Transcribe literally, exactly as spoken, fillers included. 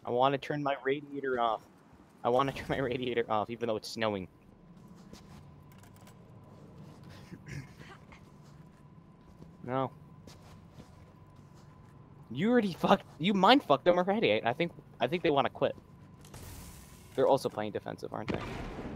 I want to turn my radiator off. I want to turn my radiator off, even though it's snowing. No. You already fucked. You mind fucked them already. I think. I think they want to quit. They're also playing defensive, aren't they?